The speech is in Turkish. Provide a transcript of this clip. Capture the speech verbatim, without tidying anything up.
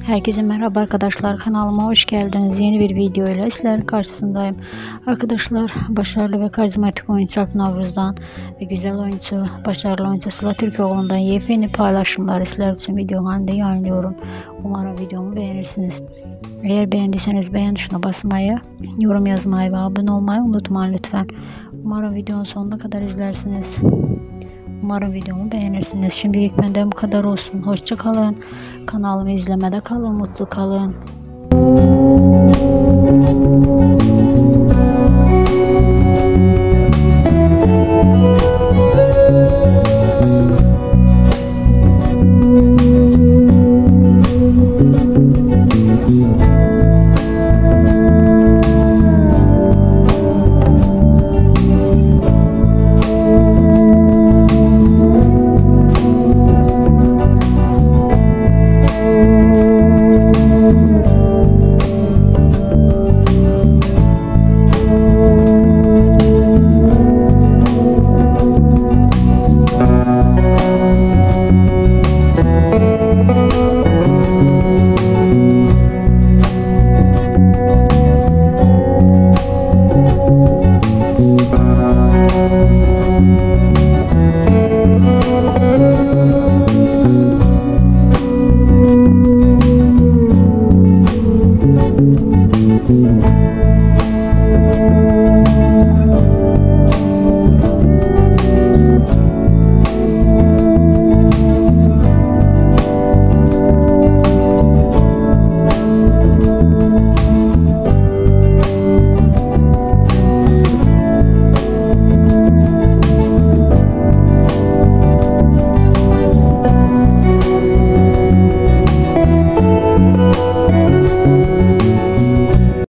Herkese merhaba arkadaşlar, kanalıma hoş geldiniz. Yeni bir video ile sizlerin karşısındayım. Arkadaşlar, başarılı ve karizmatik oyuncu Alp Navruz'dan ve güzel oyuncu, başarılı oyuncu Sıla Türkoğlu'ndan yepyeni paylaşımlar sizler için video halinde yayınlıyorum. Umarım videomu beğenirsiniz. Eğer beğendiyseniz beğen tuşuna basmayı, yorum yazmayı ve abone olmayı unutmayın lütfen. Umarım videonun sonuna kadar izlersiniz. Umarım videomu beğenirsiniz. Şimdilik benden bu kadar olsun. Hoşça kalın. Kanalımı izlemede kalın. Mutlu kalın.